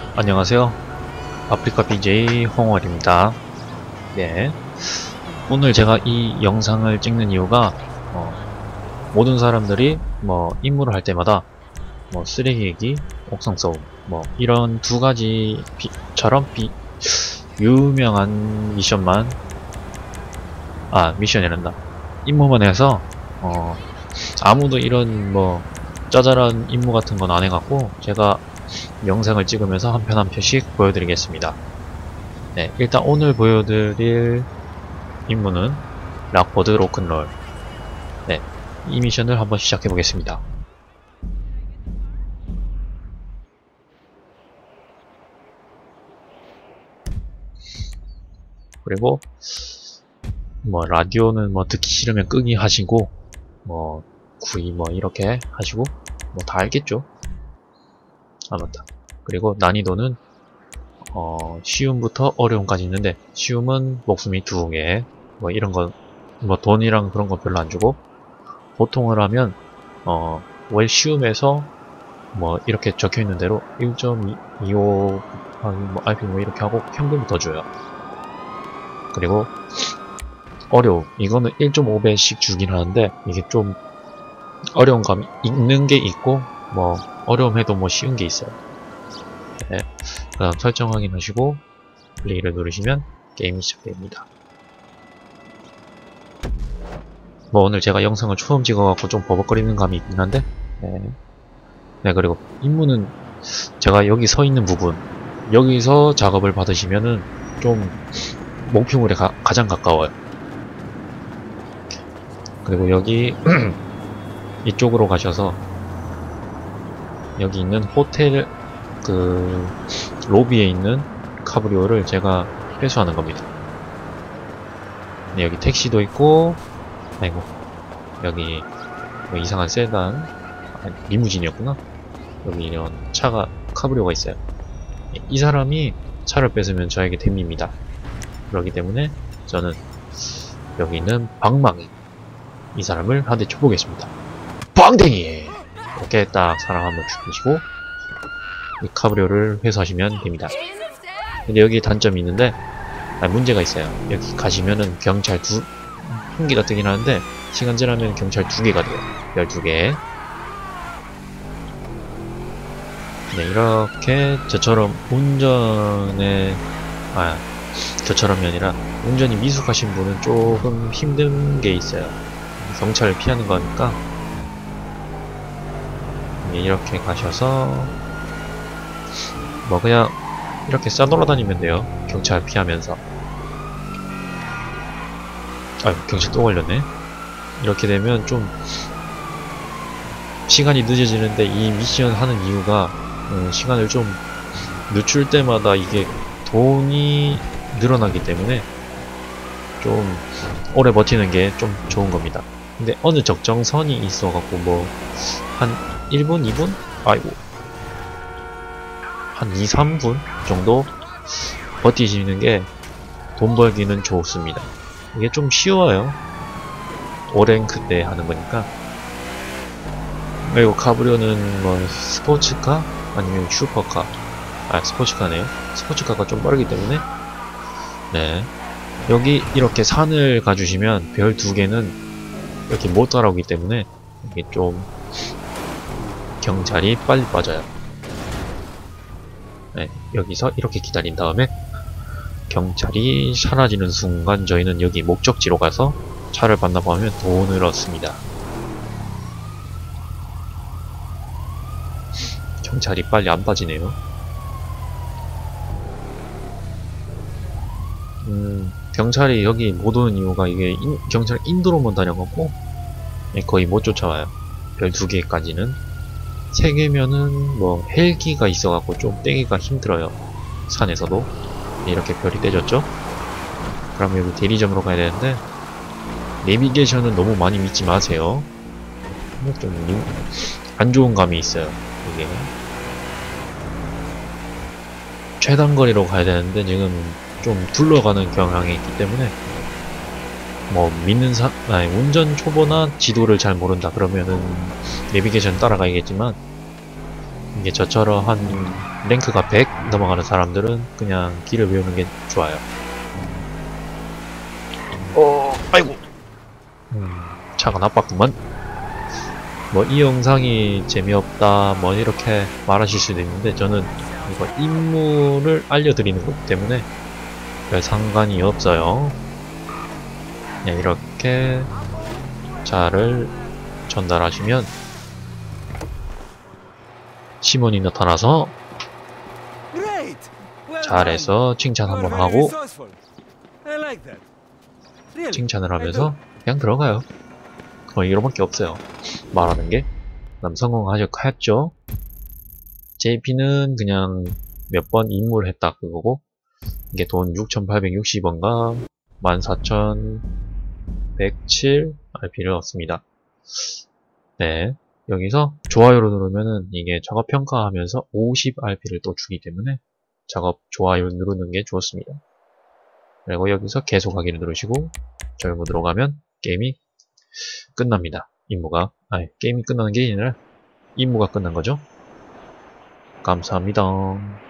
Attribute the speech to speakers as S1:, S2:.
S1: 안녕하세요. 아프리카 BJ 홍월입니다. 네. 오늘 제가 이 영상을 찍는 이유가 모든 사람들이 임무를 할 때마다 쓰레기 얘기, 옥상 싸움 이런 두 가지처럼 유명한 미션이란다. 임무만 해서 아무도 이런 짜잘한 임무 같은 건 안 해갖고 제가 영상을 찍으면서 한 편 한 편씩 보여드리겠습니다. 네, 일단 오늘 보여드릴 임무는 락버드 로큰롤. 네, 이 미션을 한번 시작해보겠습니다. 그리고 라디오는 듣기 싫으면 끄기 하시고 구이 이렇게 하시고 다 알겠죠? 아 맞다. 그리고 난이도는 쉬움부터 어려움까지 있는데 쉬움은 목숨이 2개 이런건 돈이랑 그런 거 별로 안 주고, 보통을 하면 월 쉬움에서 이렇게 적혀있는 대로 1.25 RP 이렇게 하고 평균부터 줘요. 그리고 어려움 이거는 1.5배씩 주긴 하는데 이게 좀 어려운 감이 있는 게 있고 어려움해도 쉬운 게 있어요. 네. 그 다음 설정 확인하시고 플레이를 누르시면 게임이 시작됩니다. 오늘 제가 영상을 처음 찍어갖고 좀 버벅거리는 감이 있긴 한데 네, 그리고 임무는 제가 여기 서 있는 부분, 여기서 작업을 받으시면은 좀 목표물에 가장 가까워요. 그리고 여기 이쪽으로 가셔서 여기 있는 호텔 로비에 있는 카브리오를 제가 회수하는 겁니다. 네, 여기 택시도 있고, 아이고 여기 이상한 세단, 리무진이었구나. 여기 이런 카브리오가 있어요. 이 사람이 차를 뺏으면 저에게 댐입니다. 그렇기 때문에 저는 여기 있는 방망이, 이 사람을 한 대 쳐보겠습니다. 빵댕이! 이렇게 딱 사람 한번 죽이시고 이 카브리오를 회수하시면 됩니다. 근데 여기 단점이 있는데 문제가 있어요. 여기 가시면은 경찰 한 개가 뜨긴 하는데 시간 지나면 경찰 2개가 돼요. 12개. 네, 이렇게 저처럼이 아니라 운전이 미숙하신 분은 조금 힘든 게 있어요. 경찰을 피하는 거니까. 네, 이렇게 가셔서 그냥 이렇게 싸돌아다니면 돼요. 경찰 피하면서. 경찰 또 걸렸네. 이렇게 되면 좀 시간이 늦어지는데, 이 미션 하는 이유가 시간을 좀 늦출 때마다 이게 돈이 늘어나기 때문에 좀 오래 버티는 게 좀 좋은 겁니다. 근데 어느 적정선이 있어갖고 한 1분, 2분? 아이고 한 2, 3분 정도 버티시는 게 돈 벌기는 좋습니다. 이게 좀 쉬워요. 오랭크 때 하는 거니까. 그리고 카브리오는 스포츠카 아니면 슈퍼카, 스포츠카네요. 스포츠카가 좀 빠르기 때문에. 네, 여기 이렇게 산을 가주시면 별 2개는 이렇게 못 따라오기 때문에 이게 좀 경찰이 빨리 빠져요. 네, 여기서 이렇게 기다린 다음에 경찰이 사라지는 순간 저희는 여기 목적지로 가서 차를 반납하면 돈을 얻습니다. 경찰이 빨리 안 빠지네요. 경찰이 여기 못 오는 이유가 이게 경찰 인도로만 다녀갖고 거의 못 쫓아와요. 별 2개까지는. 3개면은 헬기가 있어갖고 좀 떼기가 힘들어요. 산에서도. 이렇게 별이 떼졌죠? 그럼 여기 대리점으로 가야 되는데 내비게이션은 너무 많이 믿지 마세요. 좀 안 좋은 감이 있어요. 이게 최단거리로 가야 되는데 지금 좀 둘러가는 경향이 있기 때문에 운전 초보나 지도를 잘 모른다 그러면은 내비게이션 따라가야겠지만 이게 저처럼 한 랭크가 100 넘어가는 사람들은 그냥 길을 외우는 게 좋아요. 아이고. 차가 나빴구만. 뭐 이 영상이 재미없다 뭐 이렇게 말하실 수도 있는데 저는 이거 임무를 알려드리는 것 때문에 별 상관이 없어요. 그냥 이렇게 자를 전달하시면 시몬이 나타나서 잘해서 칭찬 한번 하고 칭찬을 하면서 그냥 들어가요. 이거밖에 없어요. 말하는 게. 그다음 성공하셨죠? JP는 그냥 몇 번 임무를 했다 그거고, 이게 돈 6,860원과 14,107 RP를 얻습니다. 네. 여기서 좋아요를 누르면은 이게 작업 평가하면서 50 RP를 또 주기 때문에 작업 좋아요 누르는 게 좋습니다. 그리고 여기서 계속하기를 누르시고 절무으로 가면 게임이 끝납니다. 게임이 끝나는 게 아니라 임무가 끝난 거죠. 감사합니다.